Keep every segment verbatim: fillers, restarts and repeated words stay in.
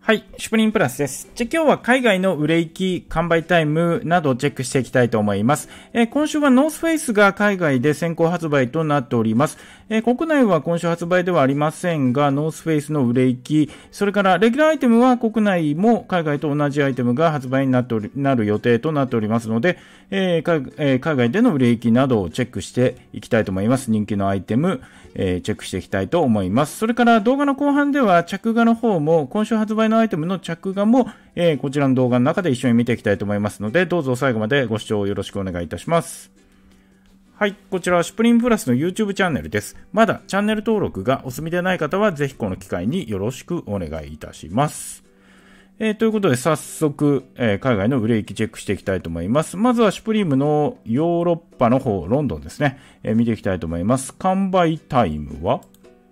はい、シュプリンプラスです。じゃあ今日は海外の売れ行き、完売タイムなどをチェックしていきたいと思います。えー、今週はノースフェイスが海外で先行発売となっております。えー、国内は今週発売ではありませんが、ノースフェイスの売れ行き、それからレギュラーアイテムは国内も海外と同じアイテムが発売になっており、なる予定となっておりますので、えー海えー、海外での売れ行きなどをチェックしていきたいと思います。人気のアイテム、えー、チェックしていきたいと思います。それから動画の後半では着画の方も今週発売のアイテムの着画も、えー、こちらの動画の中で一緒に見ていきたいと思いますので、どうぞ最後までご視聴よろしくお願いいたします。はい、こちらはシュプリンプラスの YouTube チャンネルです。まだチャンネル登録がお済みでない方はぜひこの機会によろしくお願いいたします。えー、ということで早速、えー、海外の売れ行きチェックしていきたいと思います。まずはシュプリームのヨーロッパの方、ロンドンですね、えー、見ていきたいと思います。完売タイムは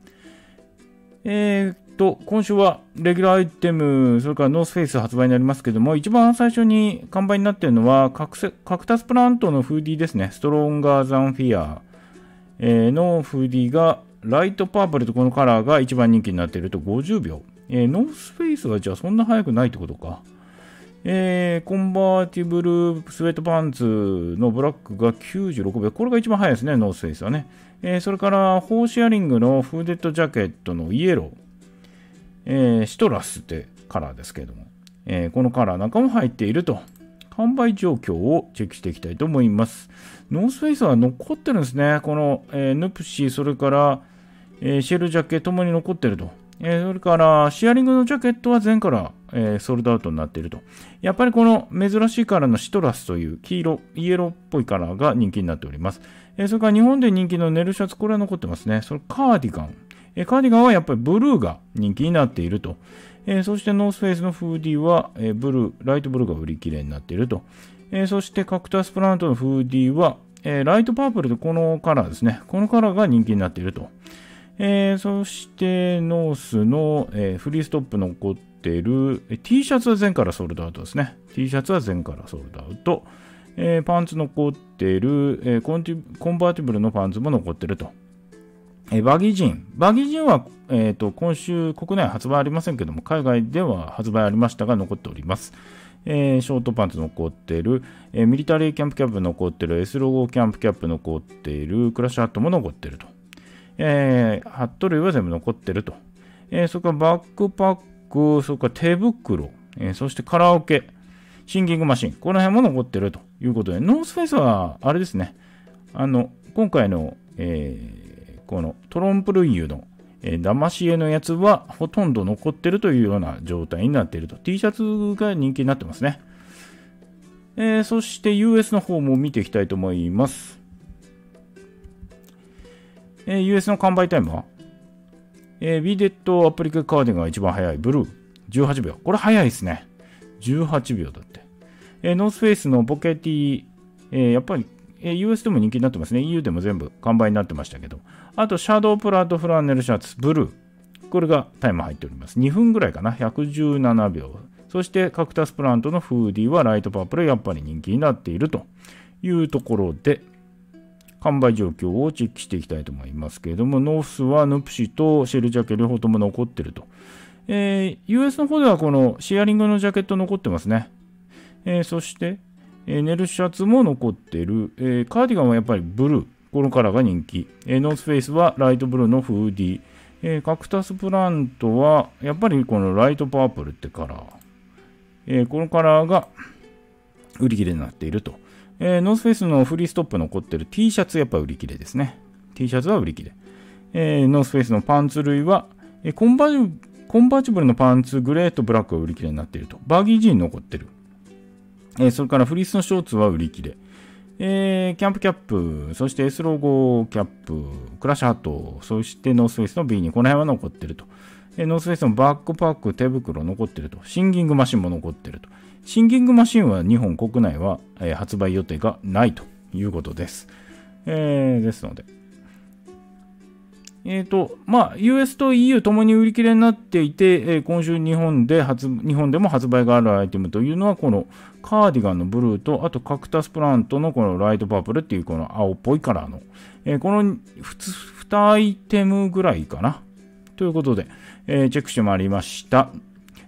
えーと、今週はレギュラーアイテム、それからノースフェイス発売になりますけども、一番最初に完売になっているのはカクセ、カクタスプラントのフーディーですね。ストロンガーザンフィア、えー、のフーディーがライトパープルとこのカラーが一番人気になっているとごじゅうびょう。えー、ノースフェイスはじゃあそんな早くないってことか。えー、コンバーティブルスウェットパンツのブラックがきゅうじゅうろくびょう。これが一番早いですね、ノースフェイスはね。えー、それからホーシェアリングのフーデッドジャケットのイエロー。えー、シトラスってカラーですけれども、えー、このカラーなんかも入っていると。販売状況をチェックしていきたいと思います。ノースフェイスは残ってるんですね。この、えー、ヌプシー、それから、えー、シェルジャケともに残ってると。えー、それからシェアリングのジャケットは全から、えー、ソールドアウトになっていると。やっぱりこの珍しいカラーのシトラスという黄色、イエローっぽいカラーが人気になっております。えー、それから日本で人気のネルシャツ、これは残ってますね。それカーディガン。えー、カーディガンはやっぱりブルーが人気になっていると。えー、そしてノースフェイスのフーディーは、えー、ブルー、ライトブルーが売り切れになっていると。えー、そしてカクタスプラントのフーディーは、えー、ライトパープルとこのカラーですね。このカラーが人気になっていると。えー、そしてノースの、えー、フリーストップ残っている、えー、T シャツは全からソールドアウトですね。T シャツは全からソールドアウト。えー、パンツ残っている、えーコンティ、コンバーティブルのパンツも残っていると。えー、バギージン。バギージンは、えーと、今週国内発売ありませんけども、海外では発売ありましたが残っております。えー、ショートパンツ残っている、えー、ミリタリーキャンプキャップ残っている、S ロゴキャンプキャップ残っている、クラッシュハットも残っていると。えー、ハット類は全部残っていると。えー、それからバックパック、それから手袋、えー、そしてカラオケ、シンギングマシン、この辺も残っているということで、ノースフェイスはあれですね、あの、今回の、えー、このトロンプルイユの、えー、ダマシエのやつはほとんど残っているというような状態になっていると。T シャツが人気になってますね。えー、そして ユーエス の方も見ていきたいと思います。えー、ユーエス の完売タイムは、えー、ビーデッドアプリケカーディガンが一番早い。ブルー。じゅうはちびょう。これ早いですね。じゅうはちびょうだって。えー、ノースフェイスのポケティ、えー、やっぱり、えー、ユーエス でも人気になってますね。イーユー でも全部完売になってましたけど。あと、シャドウプラットフランネルシャツ、ブルー。これがタイム入っております。にふんぐらいかな。ひゃくじゅうななびょう。そして、カクタスプラントのフーディーはライトパープル、やっぱり人気になっているというところで、完売状況をチェックしていきたいと思いますけれども、ノースはヌプシとシェルジャケ両方とも残っていると。えー、ユーエス の方ではこのシェアリングのジャケット残ってますね。えー、そして、えー、ネルシャツも残っている、えー。カーディガンはやっぱりブルー。このカラーが人気。えー、ノースフェイスはライトブルーのフーディー。えー、カクタスプラントはやっぱりこのライトパープルってカラー。えー、このカラーが売り切れになっていると。えー、ノースフェイスのフリーストップ残ってる T シャツやっぱ売り切れですね。T シャツは売り切れ。えー、ノースフェイスのパンツ類は、えー、コンバージ、コンバーチブルのパンツグレーとブラックが売り切れになっていると。バーギージーン残ってる。えー、それからフリースのショーツは売り切れ。えー、キャンプキャップ、そして S ロゴキャップ、クラッシュハット、そしてノースフェイスの ビーにこの辺は残ってると。えー、ノースフェイスのバックパック、手袋残ってると。シンギングマシンも残ってると。シンギングマシンは日本国内は、えー、発売予定がないということです。えー、ですので。えっと、まあ、ユーエス と イーユー ともに売り切れになっていて、えー、今週日本で発、日本でも発売があるアイテムというのは、このカーディガンのブルーと、あとカクタスプラントのこのライトパープルっていうこの青っぽいカラーの、えー、このにアイテムぐらいかな。ということで、えー、チェックしてまいりました。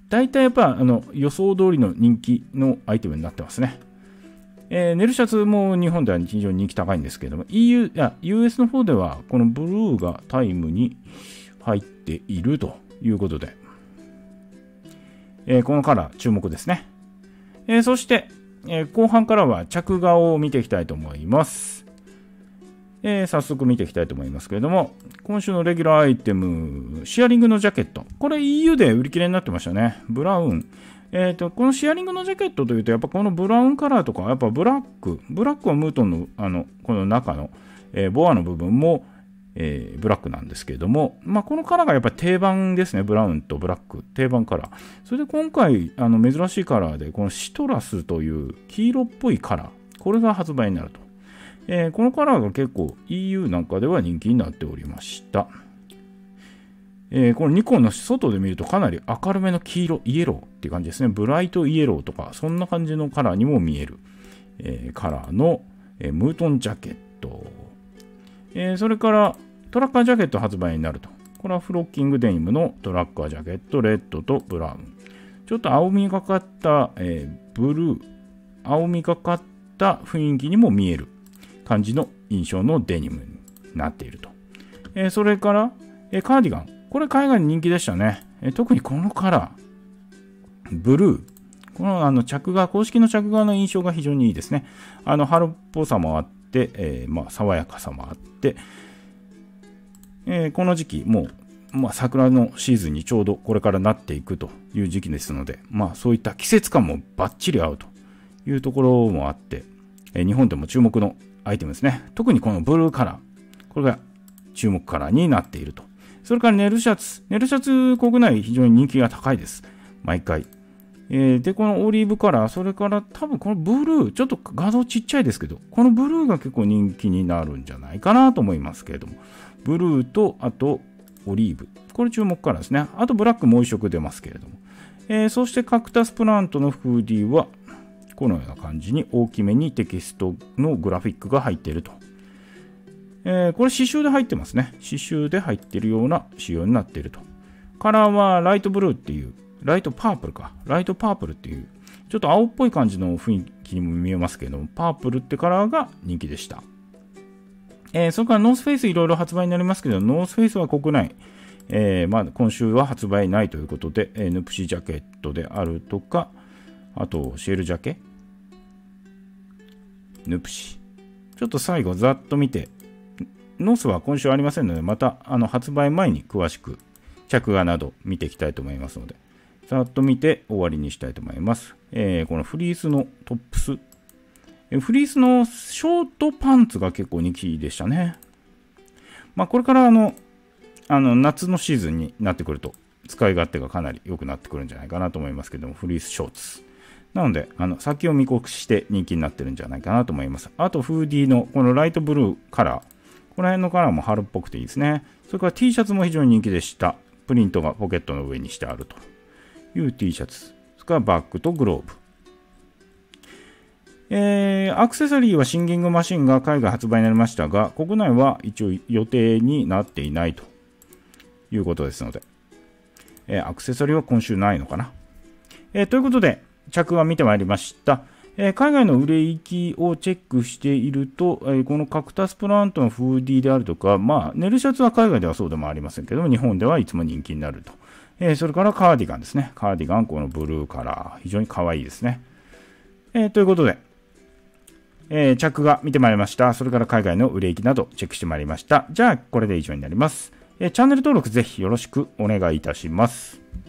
大体やっぱあの予想通りの人気のアイテムになってますね。えー、ネルシャツも日本では非常に人気高いんですけれども、イーユー、いや、ユーエス の方ではこのブルーがタイムに入っているということで、えー、このカラー注目ですね。えー、そして、えー、後半からは着画を見ていきたいと思います。えー、早速見ていきたいと思いますけれども、今週のレギュラーアイテム、シェアリングのジャケット。これ イーユー で売り切れになってましたね。ブラウン。えーと、このシェアリングのジャケットというと、やっぱこのブラウンカラーとか、やっぱブラック。ブラックはムートンの、あの、この中の、えー、ボアの部分も、えー、ブラックなんですけれども、まあ、このカラーがやっぱり定番ですね。ブラウンとブラック。定番カラー。それで今回、あの、珍しいカラーで、このシトラスという黄色っぽいカラー。これが発売になると。えー、このカラーが結構 イーユー なんかでは人気になっておりました。えー、このニコンの外で見るとかなり明るめの黄色、イエローっていう感じですね。ブライトイエローとか、そんな感じのカラーにも見える、えー、カラーの、えー、ムートンジャケット。えー、それからトラッカージャケット発売になると。これはフロッキングデニムのトラッカージャケット、レッドとブラウン。ちょっと青みがかった、えー、ブルー、青みがかった雰囲気にも見える感じの印象のデニムになっていると。えー、それから、えー、カーディガン。これ海外に人気でしたね。えー、特にこのカラー、ブルー。このあの着画、公式の着画の印象が非常にいいですね。あの春っぽさもあって、えー、まあ爽やかさもあって、えー、この時期もう、まあ、桜のシーズンにちょうどこれからなっていくという時期ですので、まあそういった季節感もバッチリ合うというところもあって、えー、日本でも注目のアイテムですね。特にこのブルーカラー。これが注目カラーになっていると。それからネルシャツ。ネルシャツ国内非常に人気が高いです。毎回。えー、で、このオリーブカラー。それから多分このブルー。ちょっと画像ちっちゃいですけど、このブルーが結構人気になるんじゃないかなと思いますけれども。ブルーと、あとオリーブ。これ注目カラーですね。あとブラックもう一色出ますけれども。えー、そしてカクタスプラントのフーディーは、このような感じに大きめにテキストのグラフィックが入っていると。えー、これ刺繍で入ってますね。刺繍で入っているような仕様になっていると。カラーはライトブルーっていう、ライトパープルか。ライトパープルっていう、ちょっと青っぽい感じの雰囲気にも見えますけども、パープルってカラーが人気でした。えー、それからノースフェイスいろいろ発売になりますけど、ノースフェイスは国内、えー、まあ今週は発売ないということで、えー、ヌプシジャケットであるとか、あとシェルジャケ、ヌプシ。ちょっと最後ざっと見て、ノースは今週ありませんので、またあの発売前に詳しく着画など見ていきたいと思いますので、ざっと見て終わりにしたいと思います。えー、このフリースのトップス。フリースのショートパンツが結構人気でしたね。まあこれからあの、あの夏のシーズンになってくると使い勝手がかなり良くなってくるんじゃないかなと思いますけども、フリースショーツ。なので、あの先を見越して人気になってるんじゃないかなと思います。あとフーディーのこのライトブルーカラー。この辺のカラーも春っぽくていいですね。それから T シャツも非常に人気でした。プリントがポケットの上にしてあるという T シャツ。それからバッグとグローブ。えー、アクセサリーはシンギングマシンが海外発売になりましたが、国内は一応予定になっていないということですので、えー、アクセサリーは今週ないのかな。えー、ということで、着画見てまいりました。えー、海外の売れ行きをチェックしていると、えー、このカクタスプラントのフーディーであるとか、まあ、ネルシャツは海外ではそうでもありませんけども、日本ではいつも人気になると。えー、それからカーディガンですね。カーディガン、このブルーカラー。非常に可愛いですね。えー、ということで、えー、着画見てまいりました。それから海外の売れ行きなどチェックしてまいりました。じゃあ、これで以上になります。えー、チャンネル登録ぜひよろしくお願いいたします。